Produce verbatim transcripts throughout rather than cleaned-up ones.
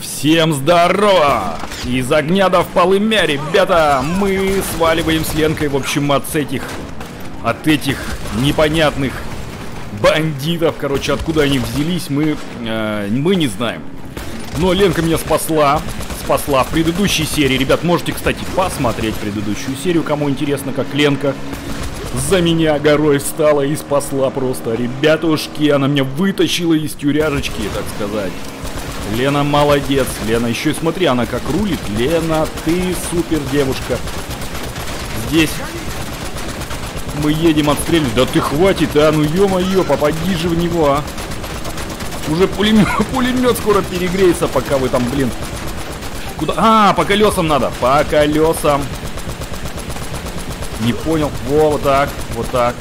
Всем здорово! Из огня до в полымя, ребята! Мы сваливаем с Ленкой, в общем, от этих... От этих непонятных бандитов. Короче, откуда они взялись, мы... Э, мы не знаем. Но Ленка меня спасла. Спасла в предыдущей серии. Ребят, можете, кстати, посмотреть предыдущую серию, кому интересно, как Ленка за меня горой встала и спасла просто. Ребятушки, она меня вытащила из тюряжечки, так сказать. Лена молодец. Лена, еще и смотри, она как рулит. Лена, ты супер девушка. Здесь мы едем отстреливать. Да ты хватит, а? Ну ё-моё, попади же в него, а. Уже пулемет, пулемет скоро перегреется, пока вы там, блин. Куда? А, по колесам надо. По колесам. Не понял. Во, вот так, вот так.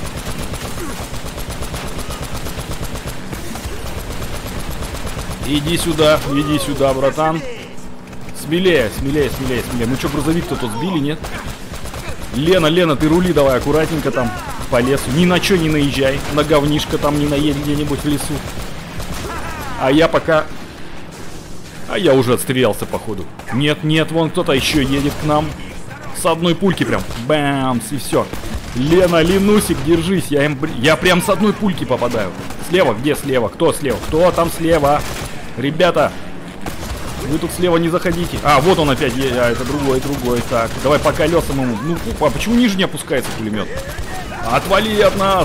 Иди сюда, иди сюда, братан. Смелее, смелее, смелее, смелее. Мы что, грузовик-то тут сбили, нет? Лена, Лена, ты рули давай аккуратненько там по лесу. Ни на что не наезжай. На говнишко там не наедь где-нибудь в лесу. А я пока... А я уже отстрелялся, походу. Нет, нет, вон кто-то еще едет к нам. С одной пульки прям. Бамс, и все. Лена, Ленусик, держись. Я, им... я прям с одной пульки попадаю. Слева, где слева? Кто слева? Кто там слева? Ребята, вы тут слева не заходите. А, вот он опять едет. А, это другой, другой. Так, давай по колесам ему. Ну, а почему ниже не опускается пулемет? Отвали от нас!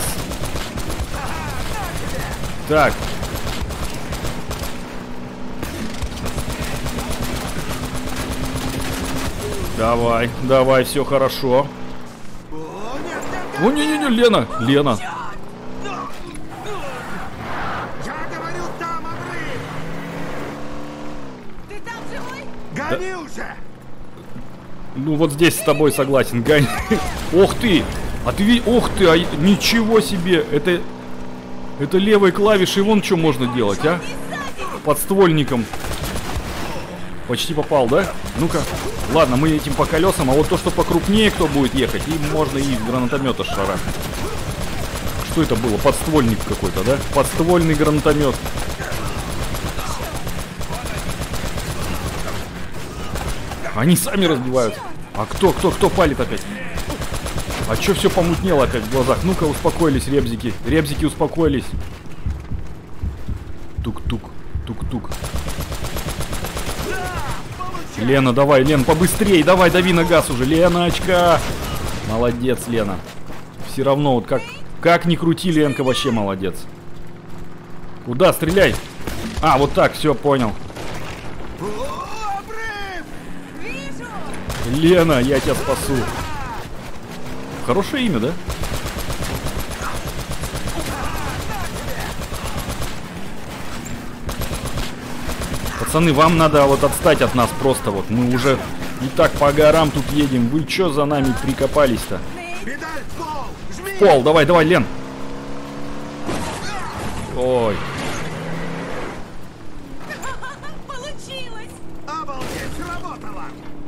Так. Давай, давай, все хорошо. О, не-не-не, Лена, Лена. Гони уже! Ну вот здесь с тобой согласен, гони. Ох ты! А ты видишь, ох ты, а ничего себе! Это, это левой клавишей вон что можно делать, а? Подствольником. Почти попал, да? Ну-ка. Ладно, мы этим по колесам, а вот то, что покрупнее кто будет ехать, им можно и из гранатомета шарахать. Что это было? Подствольник какой-то, да? Подствольный гранатомет. Они сами разбивают. А кто, кто, кто палит опять? А чё все помутнело опять в глазах? Ну-ка, успокоились, ребзики. Ребзики успокоились. Тук-тук, тук-тук. Лена, давай, Лен, побыстрей, давай, дави на газ уже. Леночка. Молодец, Лена. Все равно, вот как, как ни крути, Ленка вообще молодец. Куда? Стреляй. А, вот так, все, понял. Лена, я тебя спасу. Хорошее имя, да? Пацаны, вам надо вот отстать от нас просто вот. Мы уже и так по горам тут едем. Вы чё за нами прикопались-то? В пол, давай, давай, Лен. Ой. Получилось! Обалдеть, сработало!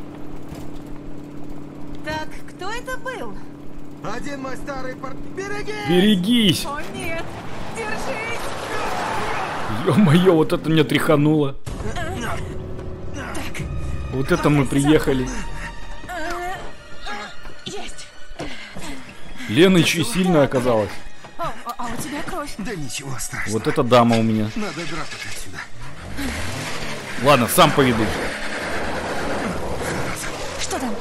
Так, кто это был? Один мой старый пар... Берегись! Берегись! О нет! Держись! Ё-моё, вот это меня тряхануло. Так. Вот это мы приехали. Есть! Лена еще и сильная оказалась. О, а у тебя кровь. Да ничего страшного. Вот это дама у меня. Надо драпать отсюда. Ладно, сам поведу. Что там?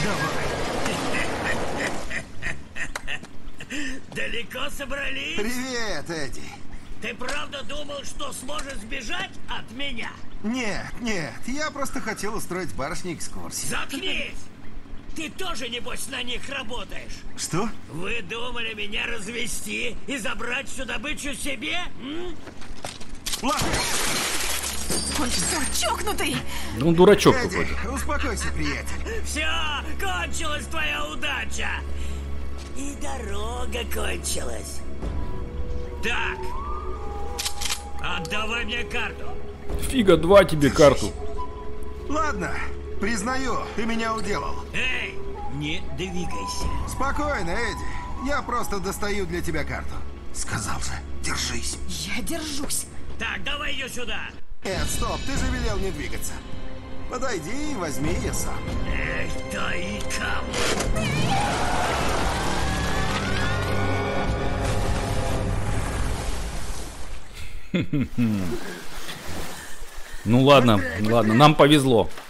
Далеко собрались? Привет, Эдди. Ты правда думал, что сможешь сбежать от меня? Нет, нет, я просто хотел устроить барышне экскурсию. Заткнись! Ты тоже, небось, на них работаешь? Что? Вы думали меня развести и забрать всю добычу себе? М? Ладно, Он что, чокнутый? Ну, дурачок Эдди, какой-то. успокойся, приятель. Все, кончилась твоя удача! И дорога кончилась. Так, отдавай мне карту. Фига, два тебе карту. Ладно, признаю, ты меня уделал. Эй, не двигайся. Спокойно, Эдди. Я просто достаю для тебя карту. Сказал же, держись. Я держусь. Так, давай ее сюда. Нет, стоп, ты же велел не двигаться. Подойди и возьми ее сам. Эх, да и кому? Ну ладно, ладно, нам повезло.